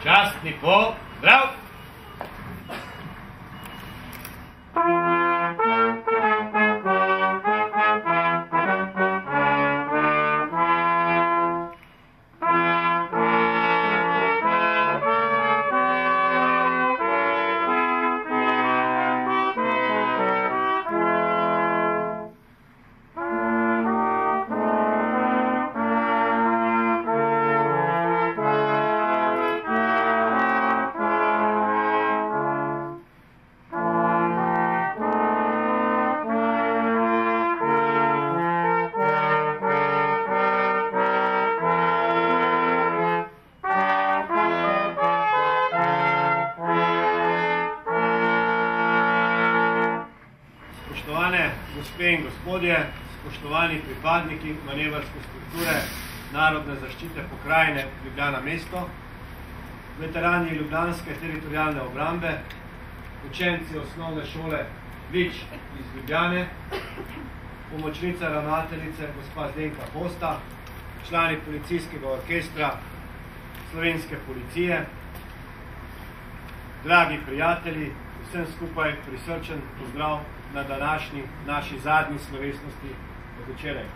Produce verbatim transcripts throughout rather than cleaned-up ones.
Častni pozdrav! Spoštovane gospe in gospodje, spoštovani pripadniki manevrske strukture Narodne zaščite pokrajine Ljubljana mesto, veterani Ljubljanske teritorialne obrambe, učenci osnovne šole Vič iz Ljubljane, pomočnica ravnateljice gospa Zdenka Posta, člani policijskega orkestra Slovenske policije, dragi prijatelji, vsem skupaj prisrčen pozdrav na današnji naši zadnji slovesnosti od včeraj.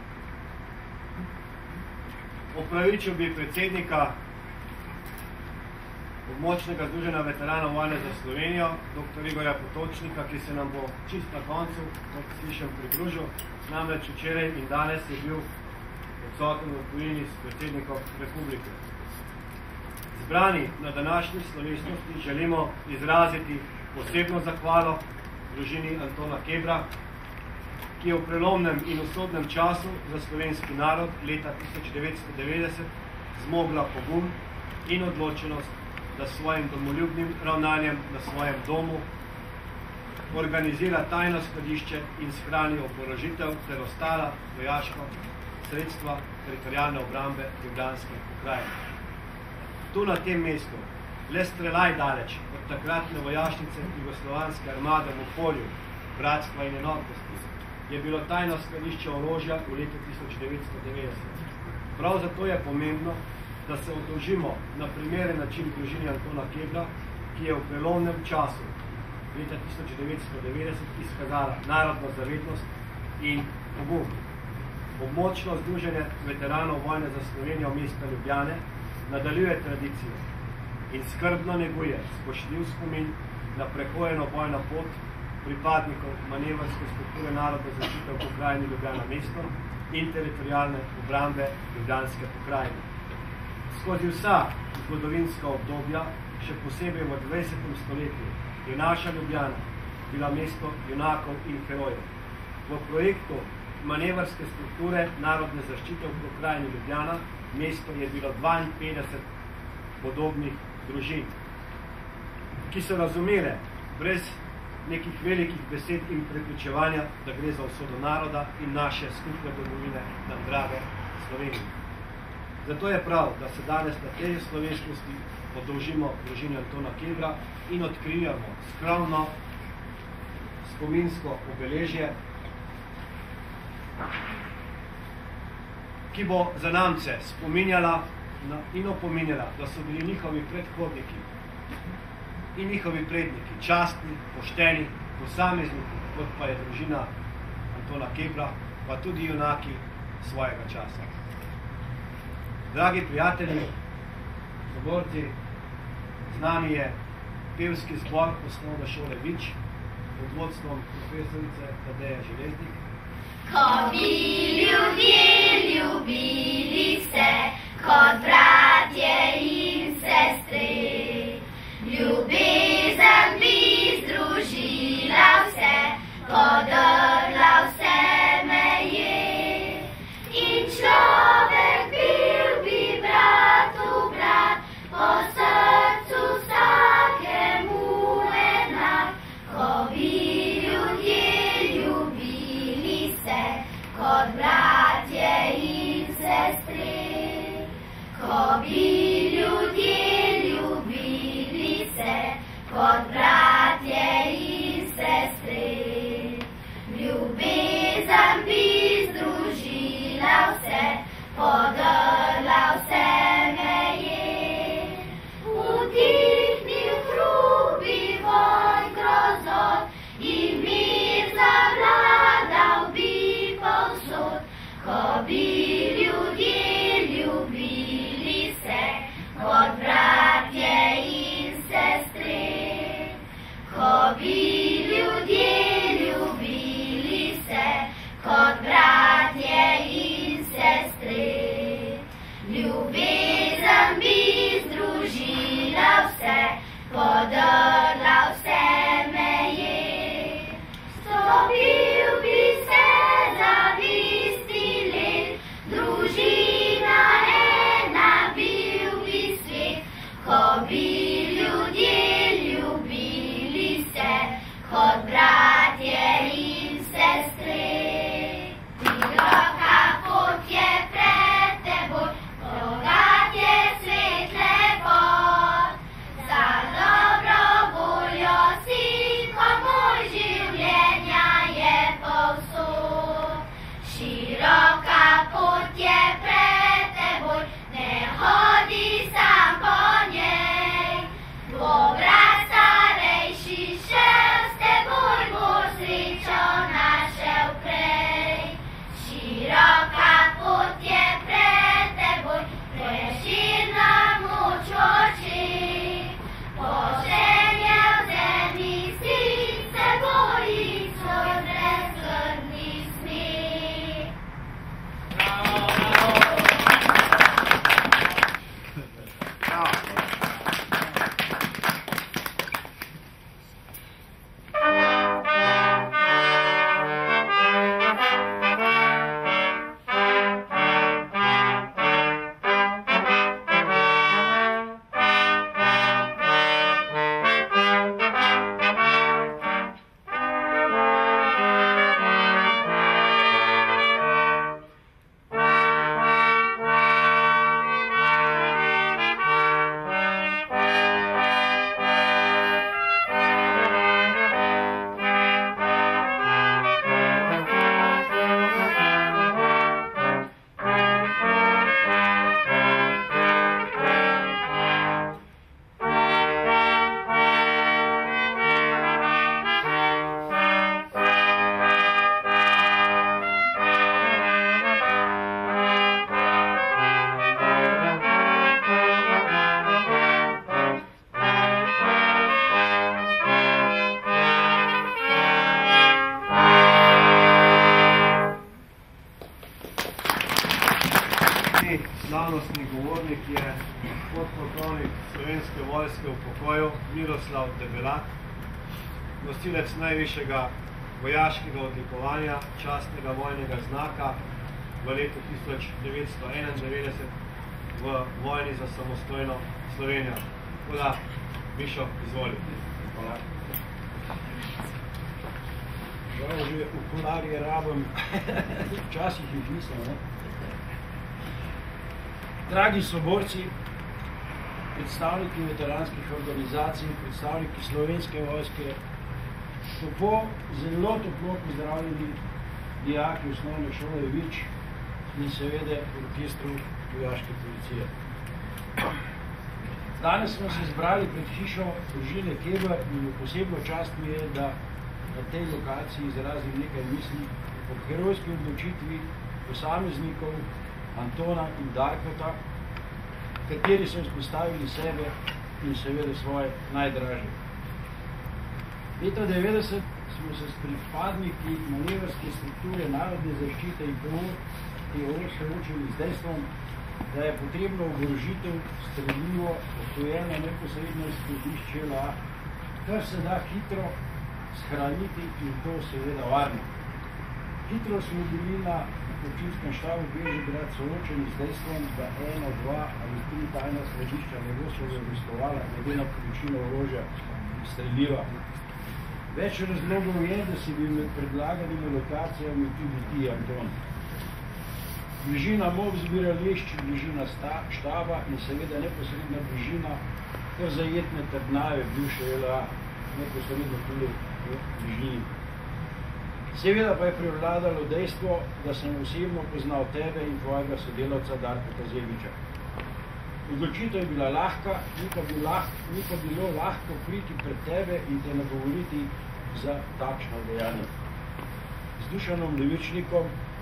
Opravičil bi predsednika Območnega združenja veteranov vojne za Slovenijo, doktor Igorja Potočnika, ki se nam bo čist na koncu, kot slišem, pridružil. Namreč včeraj in danes je bil odsoten v tujini s predsednikom Republike. Zbrani na današnji slovesnosti želimo izraziti posebno zahvalo družini Antona Kebra, ki je v prelomnem in usodnem času za slovenski narod leta tisoč devetsto devetdeset zmogla pogum in odločenost, da s svojim domoljubnim ravnanjem na svojem domu organizira tajno skladišče in shrani oborožitev ter ostala vojaška sredstva teritorialne obrambe Ljubljanske pokrajine. Tu na tem mestu, le strelaj daleč od takratne vojašnice jugoslovanske armade v polju, bratstva in enotnosti, je bilo tajno skladišče orožja v letu tisoč devetsto devetdeset. Prav zato je pomembno, da se oddolžimo na primeren način družini Antona Kebra, ki je v prelomnem času leta tisoč devetsto devetdeset izkazala narodno zavednost in pogum. Območno združenje veteranov vojne za Slovenijo mesta Ljubljane nadaljuje tradicijo in skrbno neguje spoštljiv spomin na prehojeno bojno pot pripadnikov manevrske strukture Narodne zaščite v pokrajini Ljubljana mesto in teritorialne obrambe Ljubljanske pokrajine. Skozi vsa zgodovinska obdobja, še posebej v dvajsetem stoletju, je naša Ljubljana bila mesto junakov in herojev. V projektu manevrske strukture Narodne zaščite v pokrajini Ljubljana mesto je bilo dvainpetdeset podobnih družin, ki so razumele brez nekih velikih besed in prepričevanja, da gre za usodo naroda in naše skupne domovine nam drage Slovenije. Zato je prav, da se danes na tej slovesnosti oddolžimo družini Antona Kebra in odkrijemo skromno spominsko obeležje, ki bo zanamce spominjala in opominjala, da so bili njihovi predhodniki in njihovi predniki častni, pošteni, posamezniki, kot pa je družina Antona Kebra, pa tudi junaki svojega časa. Dragi prijatelji, soborci, z nami je pevski zbor osnovne šole Vič pod vodstvom profesorice Tadeje Železnik. Ko bi ljudje ljubili se kot bratje in sestri, ljubezen bi združila vse, podrla vse meje in človek bil bi bratu brat, po srcu vsakemu enak. Ko bi ljudje ljubili se kot bratje in sestri, ko bi ljudje ljubili se kot bratje in sestri, ljubezen bi združila vse, podrla vse meje. V ko bi ljudje ljubili se, kot bratje in sestre. Ko bi ljudje ljubili se, kot bratje in sestre. Ljubezen bi združila vse, podrla vse meje. Stopil bi se zavisti let, družina ena bil bi svet. Ko bi ljudje ljubili se, kot bratje in sestre. Široka pot je pred teboj, bogat je svetle pot. Za dobro voljo si, kot moj življenja je povsod. Široka pot je pred teboj, ne hodi sam po njej. Bo brat starejši šel s teboj, bo srečo našel prej. Široka pot je pred teboj, preširna moč oči. Poženje v zemlji si, se boji svoj brezskrbni smeh. Slavnostni govornik je podpolkovnik Slovenske vojske v pokoju Miroslav Debelak, nosilec najvišjega vojaškega odlikovanja častnega vojnega znaka v letu tisoč devetsto enaindevetdeset v vojni za samostojno Slovenijo. Hvala, Mišo, izvoli. Hvala. Žal že okularje rabim, včasih jih nisem, ne? Dragi soborci, predstavniki veteranskih organizacij, predstavniki Slovenske vojske, toplo, zelo toplo pozdravljeni dijaki osnovne šole Vič in seveda orkestru vojaške policije. Danes smo se zbrali pred hišo družine Keber in posebno čast mi je, da na tej lokaciji izrazim nekaj misli o herojski odločitvi posameznikov Antona in Darkota, kateri so izpostavili sebe in seveda svoje najdražje. Leta devetdeset smo se s pripadniki manevrske strukture narodne zaščite in P O soočili z dejstvom, da je potrebno oborožitev streljivo obstojeno neposredno izhodišče L A, kar se da hitro shraniti in to seveda varno. Hitro smo bili na občinskem štabu Bežigrad soočeni z dejstvom, da eno, dva ali tri tajna središča ne bo so zagostovala glede na količino orožja streljiva. Več razlogov je, da si bi med predlaganimi lokacijami tudi ti, Anton. Bližina mob zbirališč, bližina štaba in seveda neposredna bližina ter zajetne trdnave bivše L A, neposredno tudi v bližini. Seveda pa je prevladalo dejstvo, da sem osebno poznal tebe in tvojega sodelavca Darka Zeviča. Odločitev je bila lahka, ni pa, bil lahko, ni pa bilo lahko priti pred tebe in te nagovoriti za takšno dejanje. Z Dušanom Levičnikom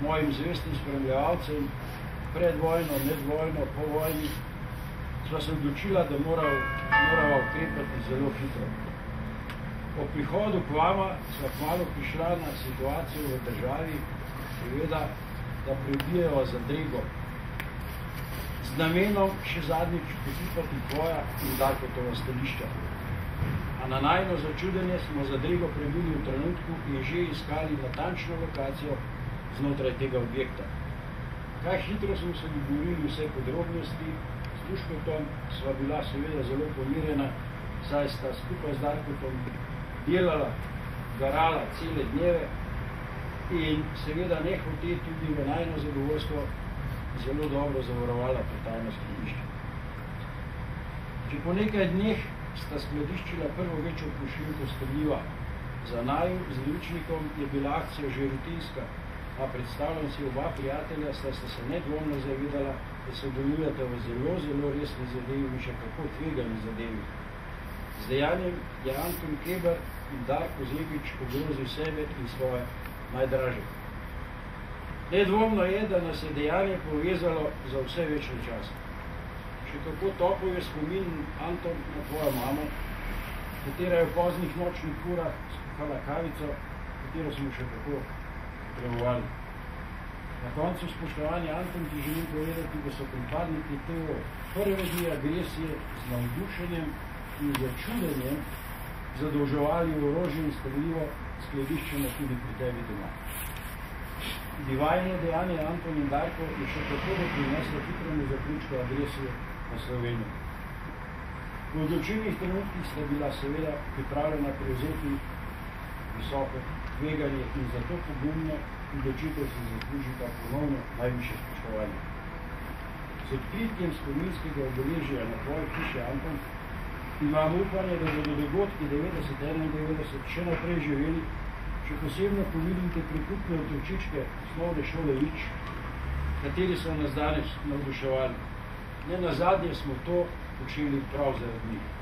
mojim zvestim spremljevalcem, pred vojno, med vojno, po vojni, sva se odločila, da moral, morava ukrepati zelo hitro. Po prihodu k vama sva kmalu prišla na situacijo v državi, seveda, da prebijajo zadrego z namenom še zadnjič potipati tvoja in Darkotova stališča. A na najno začudenje smo zadrego prebili v trenutku in že iskali natančno lokacijo znotraj tega objekta. Kaj hitro smo se dogovorili vse podrobnosti, s Duškotom sva bila seveda zelo pomirjena, saj sta skupaj z Darkotom delala, garala cele dneve in seveda ne hote tudi v najno zadovoljstvo zelo dobro zavarovala pretajno skladišče. Že po nekaj dneh sta skladiščila prvo večjo pošiljko streljiva. Za naju z Ljučnikom je bila akcija že rutinska, a predstavljam si oba prijatelja, sta sta se nedvomno zavedala, da se delujete v zelo, zelo resni zadevi in še kako tvegani zadevi. Z dejanjem je Anton Keber in Darko Zebič ogrozil sebe in svoje najdraže. Nedvomno je, da nas je dejanje povezalo za vse večne čase. Še kako topel je spomin, Anton, na tvojo mamo, katera je v poznih nočnih urah skuhala kavico, katero smo še kako potrebovali. Na koncu, spoštovani Anton, ti želim povedati, da so pripadniki tega prve dni agresije z navdušenjem in začudenjem zadolževali orožje in streljivo skladiščeno tudi pri tebi doma. Divajno dejanje Anton in Darko je še tako doprineslo hitremu zaključku agresije na Slovenijo. V odločilnih trenutkih sta bila seveda pripravljena prevzeti visoko tveganje in zato pogumno odločitev se zaslužita ponovno najvišje spoštovanje. S odkritjem spominskega obeležja na tvoje hiše, Anton, imam upanje, da bodo dogodki devetdeset enaindevetdeset še naprej živeli, še posebno ko vidim te prikupne otročičke osnovne šole Vič, kateri so nas danes navduševali. Ne nazadnje smo to počeli prav zaradi njih.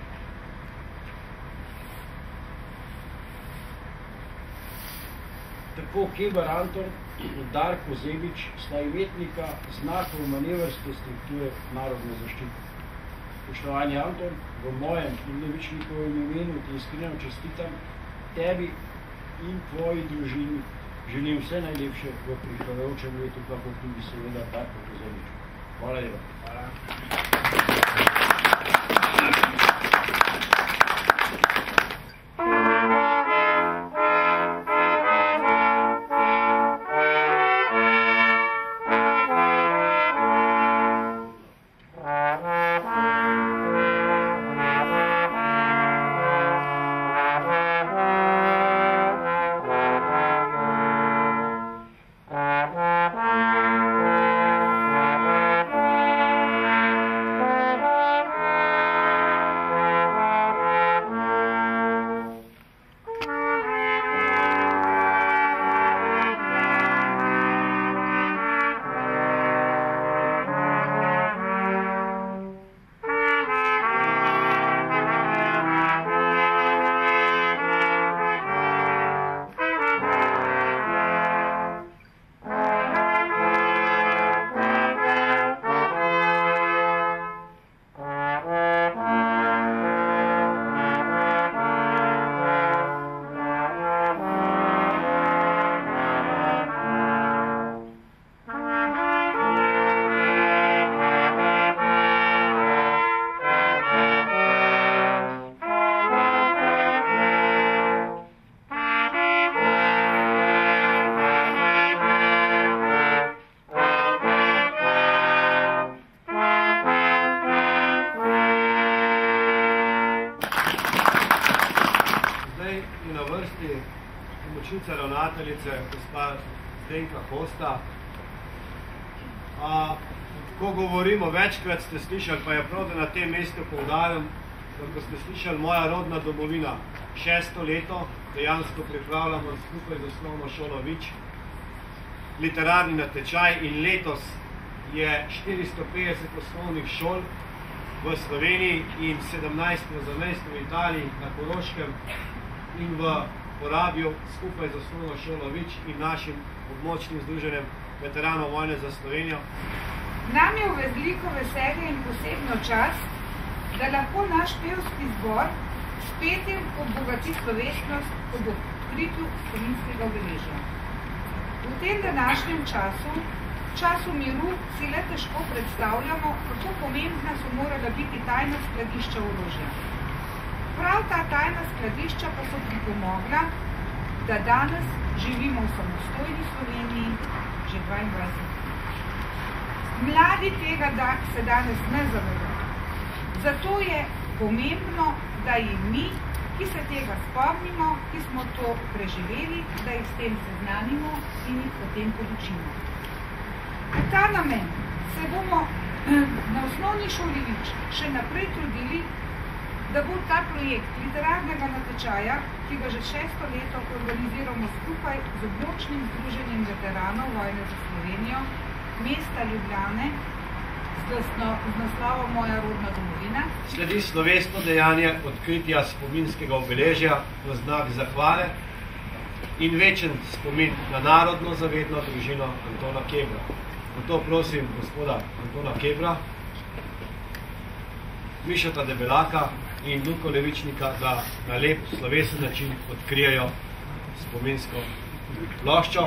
Tako Keber Anton in Darko Zebič sta imetnika znakov manevrske strukture narodne zaščite. Spoštovani Anton, v mojem in Levičnikovem imenu ti iskreno čestitam, tebi in tvoji družini želim vse najlepše v prihajajočem letu, kako tudi seveda Darko Zebiču. Hvala lepa. Hvala. Pomočnica ravnateljice, gospa Zdenka Hosta. A, ko govorimo, večkrat ste slišali, pa je prav, da na tem mestu poudarjam, da ko ste slišali moja rodna domovina, šesto leto, dejansko pripravljamo skupaj z osnovno šolo Vič, literarni natečaj in letos je štiristo petdeset osnovnih šol v Sloveniji in sedemnajst v zamejstvu v Italiji, na Koroškem in v Porabju skupaj z osnovno šolo Vič in našim območnim združenjem veteranov vojne za Slovenijo. Nam je v veliko veselje in posebno čast, da lahko naš pevski zbor s petjem obogati slovesnost ob odkritju spominskega obeležja. V tem današnjem času, času miru, si le težko predstavljamo, kako pomembna so morala biti tajna skladišča orožja. Prav ta tajna skladišča pa so pripomogla, da danes živimo v samostojni Sloveniji že dvaindvajset let. Mladi tega da se danes ne zavedajo. Zato je pomembno, da jim mi, ki se tega spomnimo, ki smo to preživeli, da jih s tem seznanimo in jih potem podučimo. V ta namen se bomo na osnovni šoli Vič še naprej trudili, da bo ta projekt literarnega natečaja, ki ga že šesto leto organiziramo skupaj z območnim združenjem veteranov vojne za Slovenijo, mesta Ljubljane, z naslovom Moja rodna domovina. Sledi slovesno dejanje odkritja spominskega obeležja v znak zahvale in večen spomin na narodno zavedno družino Antona Kebra. Zato prosim gospoda Antona Kebra, Mišota Debelaka in Luko Levičnika, da na lep slovesen način odkrijejo spominsko ploščo.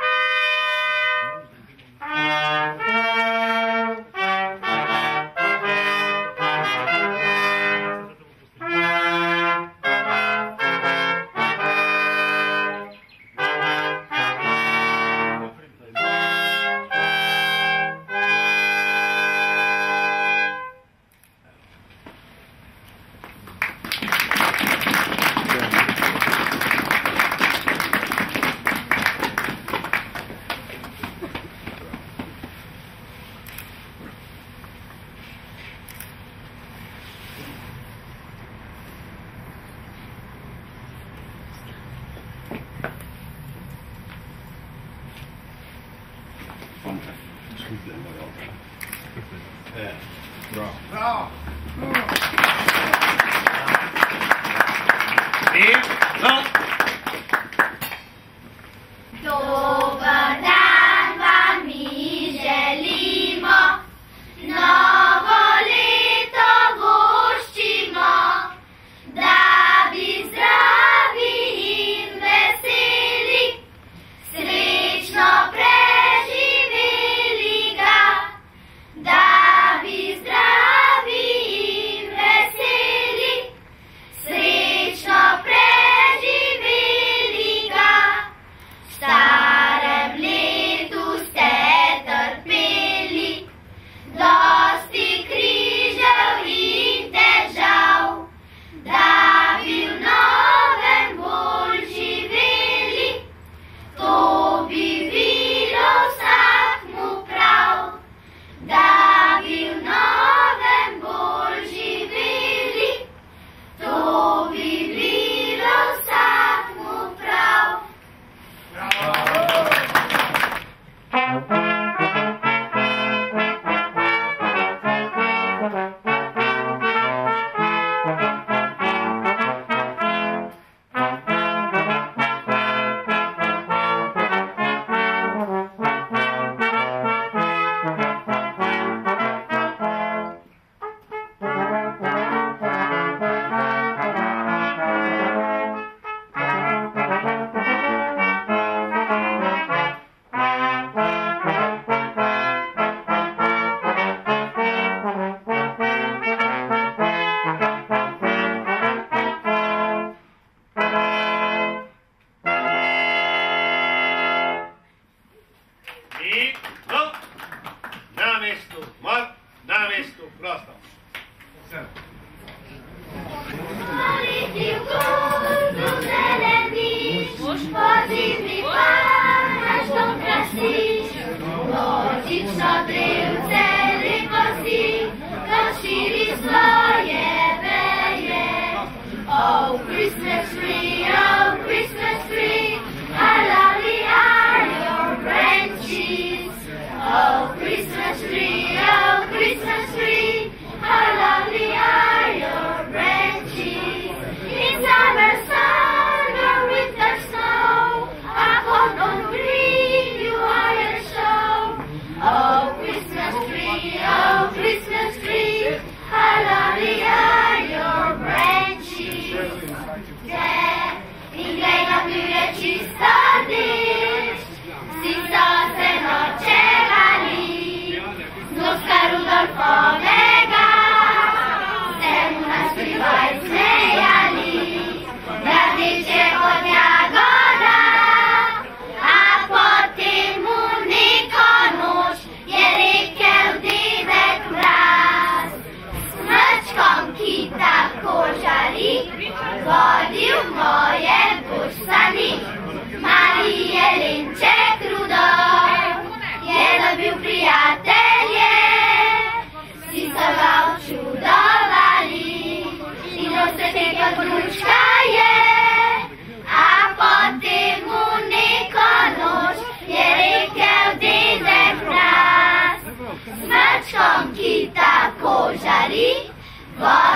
Dober dan vam mi želimo, novo leto voščimo, da bi zdravi in veseli, srečno preživeli ga, da bi zdravi in veseli, srečno preživeli ga. V starem letu ste trpeli, dosti križev in težav, da bi v novem bolj živeli, to bi bilo vsakmu prav, da bi v novem bolj živeli, to bi bilo vsakmu prav. Na mestu, mar, na mestu, prosto. Poleti v gozdu zeleniš, pozimi panaš dom krasiš, božično drevce lepo si, razširi svoje veje. Oh, Christmas tree, oh, Christmas tree, how lovely are your branches. Oh, Christmas tree, oh, Christmas tree, how lovely are your branches. In summer sun or winter snow, up on green Hvala.